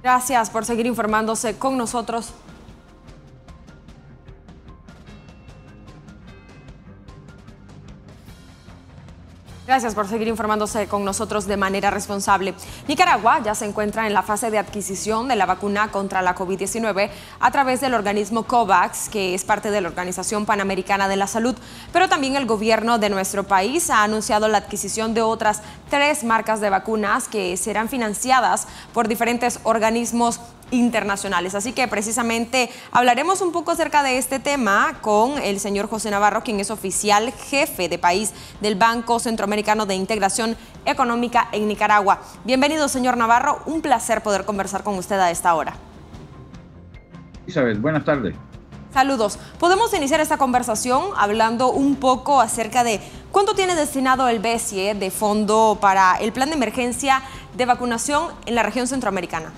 Gracias por seguir informándose con nosotros. Gracias por seguir informándose con nosotros de manera responsable. Nicaragua ya se encuentra en la fase de adquisición de la vacuna contra la COVID-19 a través del organismo COVAX, que es parte de la Organización Panamericana de la Salud. Pero también el gobierno de nuestro país ha anunciado la adquisición de otras 3 marcas de vacunas que serán financiadas por diferentes organismos internacionales. Así que precisamente hablaremos un poco acerca de este tema con el señor José Navarro, quien es oficial jefe de país del Banco Centroamericano de Integración Económica en Nicaragua. Bienvenido, señor Navarro. Un placer poder conversar con usted a esta hora. Isabel, buenas tardes. Saludos. Podemos iniciar esta conversación hablando un poco acerca de cuánto tiene destinado el BCE de fondo para el plan de emergencia de vacunación en la región centroamericana.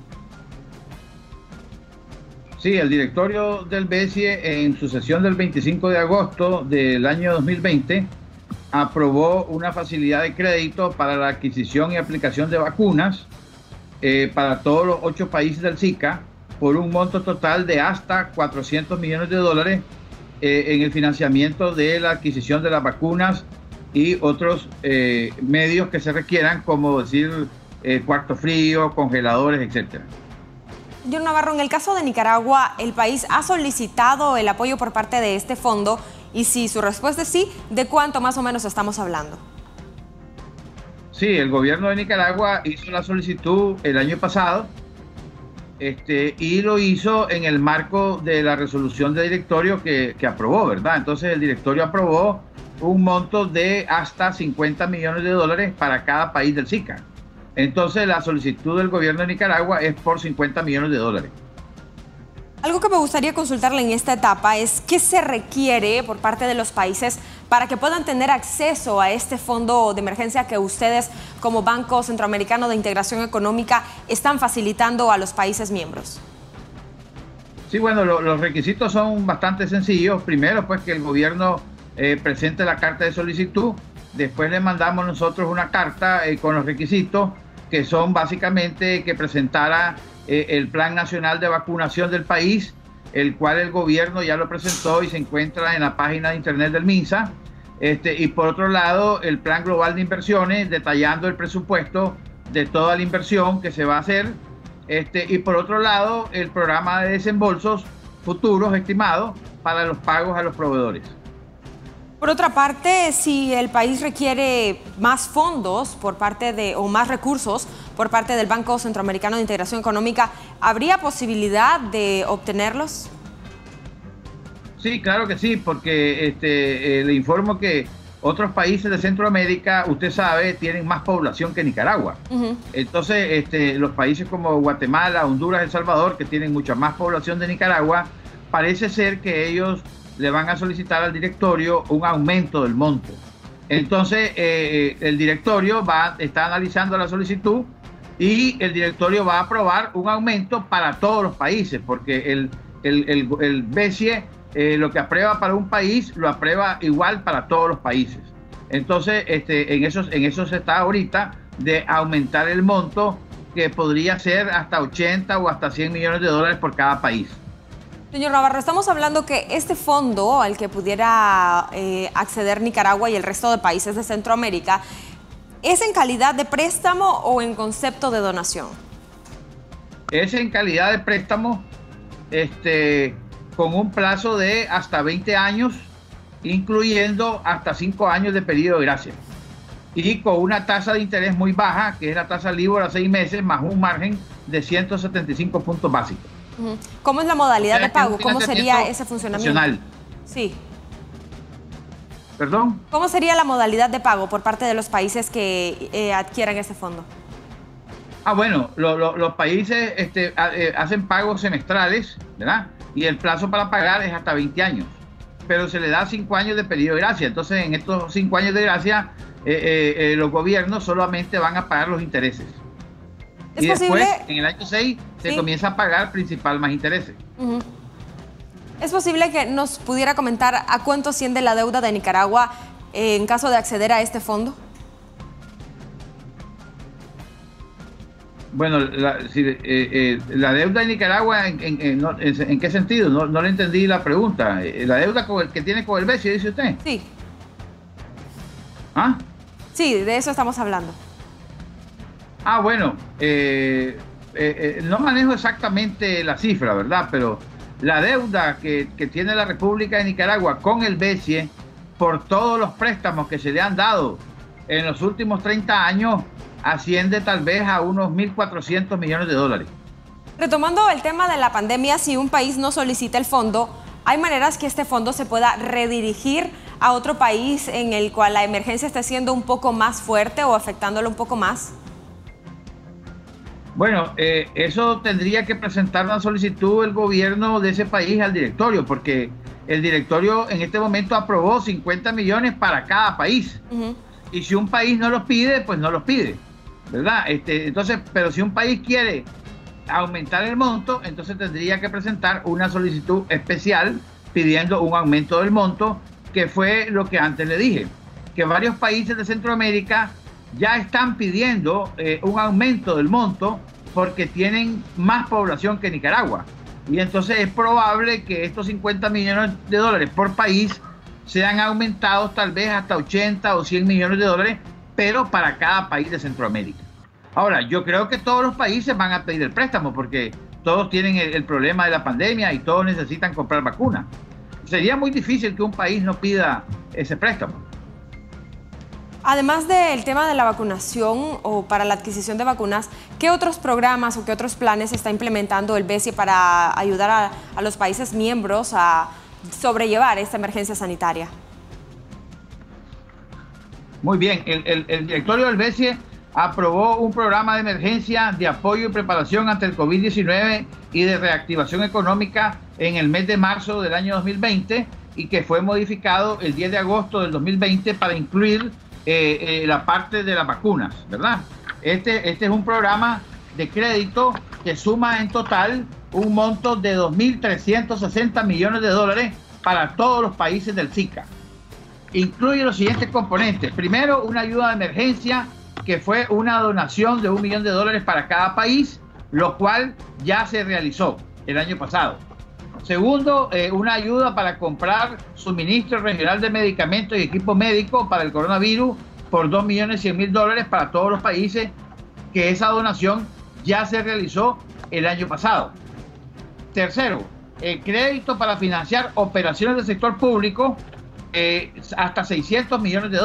Sí, el directorio del BCE en su sesión del 25 de agosto del año 2020 aprobó una facilidad de crédito para la adquisición y aplicación de vacunas para todos los 8 países del SICA por un monto total de hasta 400 millones de dólares en el financiamiento de la adquisición de las vacunas y otros medios que se requieran, como decir cuarto frío, congeladores, etcétera. Señor Navarro, en el caso de Nicaragua, ¿el país ha solicitado el apoyo por parte de este fondo? Y si su respuesta es sí, ¿de cuánto más o menos estamos hablando? Sí, el gobierno de Nicaragua hizo la solicitud el año pasado y lo hizo en el marco de la resolución de directorio que aprobó, ¿verdad? Entonces el directorio aprobó un monto de hasta 50 millones de dólares para cada país del SICA. Entonces la solicitud del gobierno de Nicaragua es por 50 millones de dólares. Algo que me gustaría consultarle en esta etapa es qué se requiere por parte de los países para que puedan tener acceso a este fondo de emergencia que ustedes como Banco Centroamericano de Integración Económica están facilitando a los países miembros. Sí, bueno, los requisitos son bastante sencillos. Primero, pues que el gobierno presente la carta de solicitud. Después le mandamos nosotros una carta con los requisitos, que son básicamente que presentara el Plan Nacional de Vacunación del país, el cual el gobierno ya lo presentó y se encuentra en la página de internet del MINSA. Y por otro lado, el Plan Global de Inversiones, detallando el presupuesto de toda la inversión que se va a hacer. Y por otro lado, el programa de desembolsos futuros estimados para los pagos a los proveedores. Por otra parte, si el país requiere más fondos por parte de, o más recursos por parte del Banco Centroamericano de Integración Económica, ¿habría posibilidad de obtenerlos? Sí, claro que sí, porque le informo que otros países de Centroamérica, usted sabe, tienen más población que Nicaragua. Entonces, los países como Guatemala, Honduras, El Salvador, que tienen mucha más población de Nicaragua, parece ser que ellos le van a solicitar al directorio un aumento del monto. Entonces, el directorio está analizando la solicitud y el directorio va a aprobar un aumento para todos los países, porque el BCE lo que aprueba para un país lo aprueba igual para todos los países. Entonces, en eso se está ahorita, de aumentar el monto, que podría ser hasta 80 o hasta 100 millones de dólares por cada país. Señor Navarro, estamos hablando que este fondo al que pudiera acceder Nicaragua y el resto de países de Centroamérica, ¿es en calidad de préstamo o en concepto de donación? Es en calidad de préstamo, con un plazo de hasta 20 años, incluyendo hasta 5 años de periodo de gracia. Y con una tasa de interés muy baja, que es la tasa LIBOR a 6 meses, más un margen de 175 puntos básicos. ¿Cómo es la modalidad de pago? ¿Cómo sería ese funcionamiento? Nacional. Sí. ¿Perdón? ¿Cómo sería la modalidad de pago por parte de los países que adquieran ese fondo? Bueno, los países hacen pagos semestrales, ¿verdad? Y el plazo para pagar es hasta 20 años. Pero se le da 5 años de periodo de gracia. Entonces, en estos 5 años de gracia, los gobiernos solamente van a pagar los intereses. Y después, en el año 6, se comienza a pagar principal más intereses. ¿Es posible que nos pudiera comentar a cuánto asciende la deuda de Nicaragua en caso de acceder a este fondo? Bueno, la deuda de Nicaragua, ¿en qué sentido? No le entendí la pregunta. ¿La deuda que tiene con el BCE, dice usted? Sí. ¿Ah? Sí, de eso estamos hablando. Bueno, no manejo exactamente la cifra, ¿verdad? Pero la deuda que tiene la República de Nicaragua con el BCE por todos los préstamos que se le han dado en los últimos 30 años asciende tal vez a unos 1.400 millones de dólares. Retomando el tema de la pandemia, si un país no solicita el fondo, ¿hay maneras que este fondo se pueda redirigir a otro país en el cual la emergencia esté siendo un poco más fuerte o afectándolo un poco más? Bueno, eso tendría que presentar una solicitud el gobierno de ese país al directorio, porque el directorio en este momento aprobó 50 millones para cada país. Y si un país no los pide, pues no los pide, ¿verdad? Entonces, pero si un país quiere aumentar el monto, entonces tendría que presentar una solicitud especial pidiendo un aumento del monto, que fue lo que antes le dije, que varios países de Centroamérica ya están pidiendo un aumento del monto porque tienen más población que Nicaragua. Y entonces es probable que estos 50 millones de dólares por país sean aumentados tal vez hasta 80 o 100 millones de dólares, pero para cada país de Centroamérica. Ahora, yo creo que todos los países van a pedir el préstamo porque todos tienen el problema de la pandemia y todos necesitan comprar vacunas. Sería muy difícil que un país no pida ese préstamo. Además del tema de la vacunación o para la adquisición de vacunas, ¿qué otros programas o qué otros planes está implementando el BCE para ayudar a los países miembros a sobrellevar esta emergencia sanitaria? Muy bien, el directorio del BCE aprobó un programa de emergencia de apoyo y preparación ante el COVID-19 y de reactivación económica en el mes de marzo del año 2020 y que fue modificado el 10 de agosto del 2020 para incluir la parte de las vacunas, ¿verdad? Este es un programa de crédito que suma en total un monto de 2.360 millones de dólares para todos los países del SICA. Incluye los siguientes componentes. Primero, una ayuda de emergencia que fue una donación de $1 millón para cada país, lo cual ya se realizó el año pasado. Segundo, una ayuda para comprar suministro regional de medicamentos y equipo médico para el coronavirus por $2.100.000 para todos los países, que esa donación ya se realizó el año pasado. Tercero, el crédito para financiar operaciones del sector público hasta $600 millones.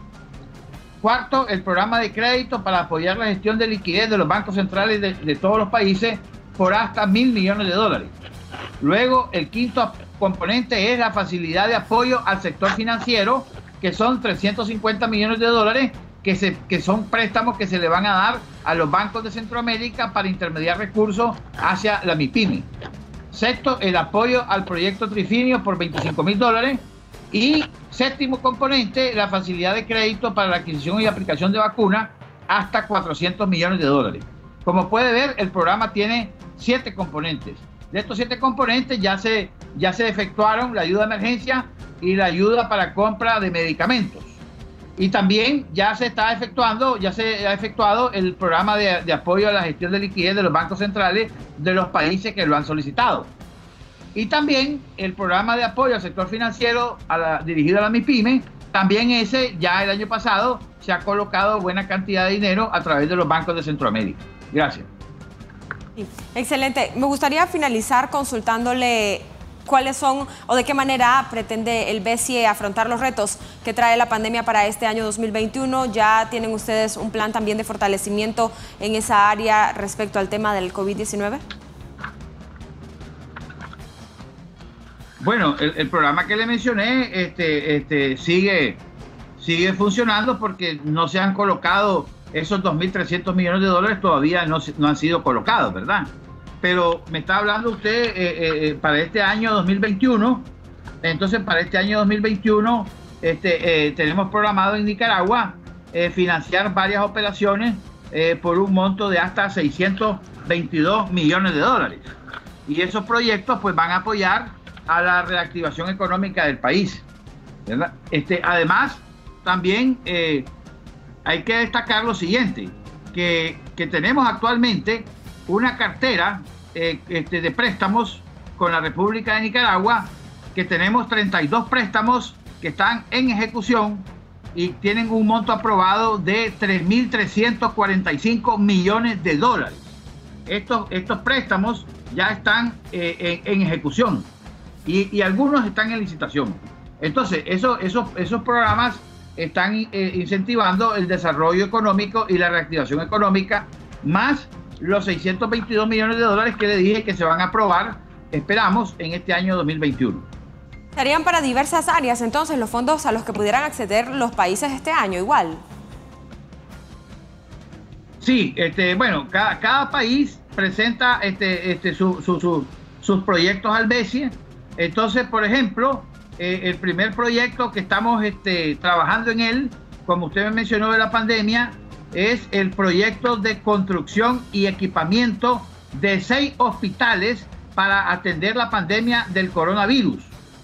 Cuarto, el programa de crédito para apoyar la gestión de liquidez de los bancos centrales de todos los países por hasta $1.000 millones. Luego, el quinto componente es la facilidad de apoyo al sector financiero, que son $350 millones, que son préstamos que se le van a dar a los bancos de Centroamérica para intermediar recursos hacia la MIPYME. Sexto, el apoyo al proyecto Trifinio por $25.000. Y séptimo componente, la facilidad de crédito para la adquisición y aplicación de vacunas hasta $400 millones. Como puede ver, el programa tiene 7 componentes. De estos 7 componentes ya se efectuaron la ayuda de emergencia y la ayuda para compra de medicamentos. Y también ya se ha efectuado el programa de apoyo a la gestión de liquidez de los bancos centrales de los países que lo han solicitado. Y también el programa de apoyo al sector financiero dirigido a la MIPYME, también ese ya el año pasado se ha colocado buena cantidad de dinero a través de los bancos de Centroamérica. Gracias. Excelente. Me gustaría finalizar consultándole cuáles son o de qué manera pretende el BCE afrontar los retos que trae la pandemia para este año 2021. ¿Ya tienen ustedes un plan también de fortalecimiento en esa área respecto al tema del COVID-19? Bueno, el programa que le mencioné sigue funcionando porque no se han colocado esos $2.300 millones, todavía no han sido colocados, ¿verdad? Pero me está hablando usted para este año 2021. Entonces, para este año 2021 tenemos programado en Nicaragua financiar varias operaciones por un monto de hasta $622 millones. Y esos proyectos pues van a apoyar a la reactivación económica del país, ¿verdad? Además, también hay que destacar lo siguiente. que tenemos actualmente una cartera de préstamos con la República de Nicaragua, que tenemos 32 préstamos que están en ejecución y tienen un monto aprobado de 3.345 millones de dólares. Estos préstamos ya están en ejecución y algunos están en licitación. Entonces, esos programas están incentivando el desarrollo económico y la reactivación económica, más los 622 millones de dólares que le dije que se van a aprobar, esperamos, en este año 2021. ¿Serían para diversas áreas entonces los fondos a los que pudieran acceder los países este año igual? Sí, bueno, cada país presenta sus proyectos al BESIE. Entonces, por ejemplo, el primer proyecto que estamos trabajando en él, como usted me mencionó de la pandemia, es el proyecto de construcción y equipamiento de 6 hospitales para atender la pandemia del coronavirus.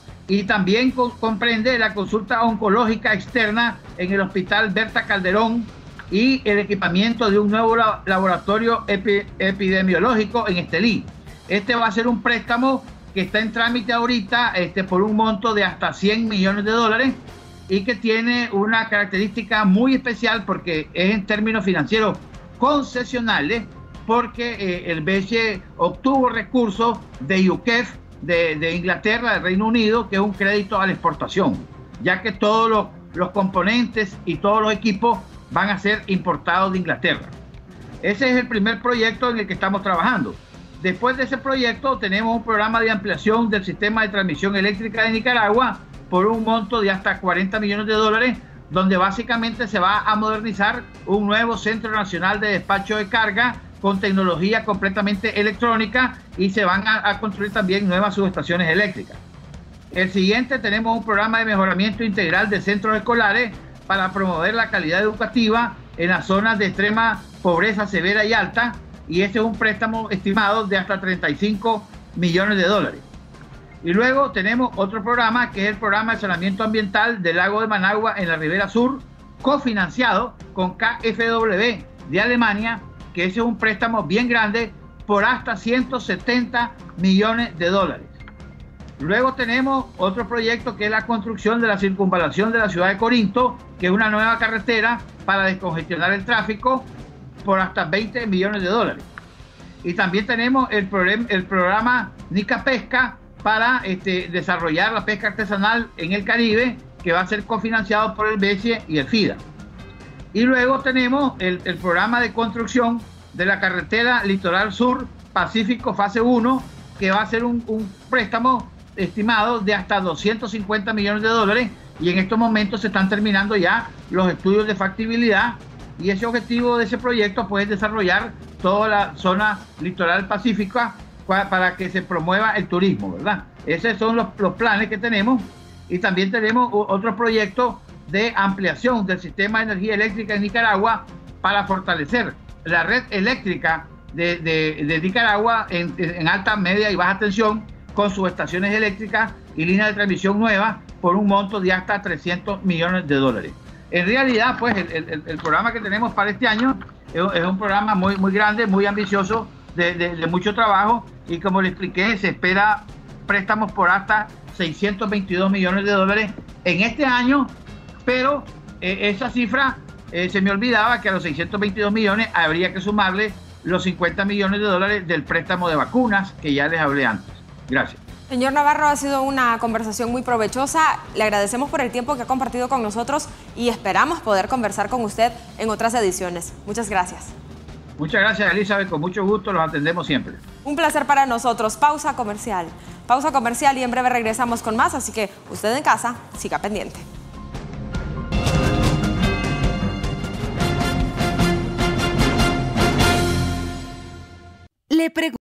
Y también comprende la consulta oncológica externa en el Hospital Berta Calderón y el equipamiento de un nuevo laboratorio epidemiológico en Estelí. Este va a ser un préstamo que está en trámite ahorita por un monto de hasta 100 millones de dólares y que tiene una característica muy especial porque es en términos financieros concesionales, porque el BCE obtuvo recursos de UKEF, de Inglaterra, del Reino Unido, que es un crédito a la exportación, ya que todos los componentes y todos los equipos van a ser importados de Inglaterra. Ese es el primer proyecto en el que estamos trabajando. Después de ese proyecto tenemos un programa de ampliación del sistema de transmisión eléctrica de Nicaragua por un monto de hasta 40 millones de dólares, donde básicamente se va a modernizar un nuevo centro nacional de despacho de carga con tecnología completamente electrónica y se van a construir también nuevas subestaciones eléctricas. El siguiente, tenemos un programa de mejoramiento integral de centros escolares para promover la calidad educativa en las zonas de extrema pobreza severa y alta, y este es un préstamo estimado de hasta 35 millones de dólares. Y luego tenemos otro programa que es el programa de saneamiento ambiental del lago de Managua en la Ribera Sur, cofinanciado con KfW de Alemania, que ese es un préstamo bien grande por hasta 170 millones de dólares. Luego tenemos otro proyecto que es la construcción de la circunvalación de la ciudad de Corinto, que es una nueva carretera para descongestionar el tráfico por hasta 20 millones de dólares. Y también tenemos el programa Nica Pesca para desarrollar la pesca artesanal en el Caribe, que va a ser cofinanciado por el BCE y el FIDA. Y luego tenemos el programa de construcción de la carretera Litoral Sur Pacífico fase 1, que va a ser un préstamo estimado de hasta 250 millones de dólares, y en estos momentos se están terminando ya los estudios de factibilidad, y ese objetivo de ese proyecto pues, es desarrollar toda la zona litoral pacífica para que se promueva el turismo, ¿verdad? Esos son los planes que tenemos. Y también tenemos otro proyecto de ampliación del sistema de energía eléctrica en Nicaragua para fortalecer la red eléctrica de Nicaragua en alta, media y baja tensión, con subestaciones eléctricas y líneas de transmisión nuevas por un monto de hasta 300 millones de dólares. En realidad, pues el programa que tenemos para este año es un programa muy, muy grande, muy ambicioso, de mucho trabajo, y como le expliqué, se espera préstamos por hasta 622 millones de dólares en este año, pero esa cifra se me olvidaba que a los 622 millones habría que sumarle los 50 millones de dólares del préstamo de vacunas que ya les hablé antes. Gracias. Señor Navarro, ha sido una conversación muy provechosa. Le agradecemos por el tiempo que ha compartido con nosotros y esperamos poder conversar con usted en otras ediciones. Muchas gracias. Muchas gracias, Elizabeth. Con mucho gusto los atendemos siempre. Un placer para nosotros. Pausa comercial. Pausa comercial y en breve regresamos con más, así que usted en casa, siga pendiente. Le pregunto.